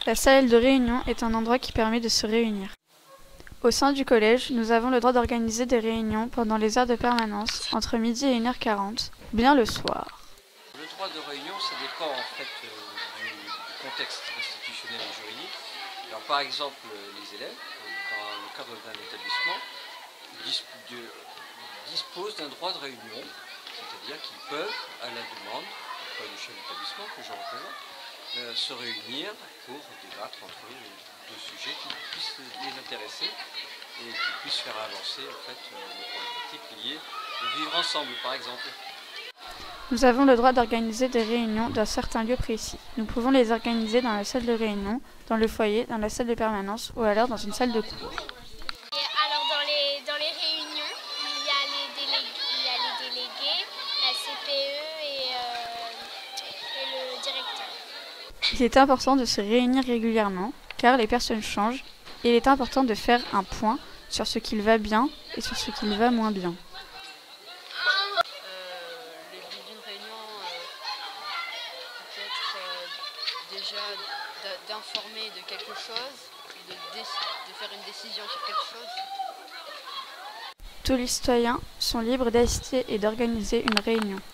La salle de réunion est un endroit qui permet de se réunir. Au sein du collège, nous avons le droit d'organiser des réunions pendant les heures de permanence, entre midi et 1h40, ou bien le soir. Le droit de réunion, ça dépend en fait du contexte institutionnel et juridique. Alors, par exemple, les élèves, dans le cadre d'un établissement, disposent d'un droit de réunion, c'est-à-dire qu'ils peuvent, à la demande du chef d'établissement que je représente, se réunir pour débattre entre eux de sujets qui puissent les intéresser et qui puissent faire avancer en fait, les problématiques liées au vivre ensemble, par exemple. Nous avons le droit d'organiser des réunions dans certains lieux précis. Nous pouvons les organiser dans la salle de réunion, dans le foyer, dans la salle de permanence ou alors dans une salle de cours. Alors dans les réunions, il y a les délégués, la CPE et le directeur. Il est important de se réunir régulièrement car les personnes changent et il est important de faire un point sur ce qui va bien et sur ce qui va moins bien. Le but d'une réunion, peut-être déjà d'informer de quelque chose et de faire une décision sur quelque chose. Tous les citoyens sont libres d'assister et d'organiser une réunion.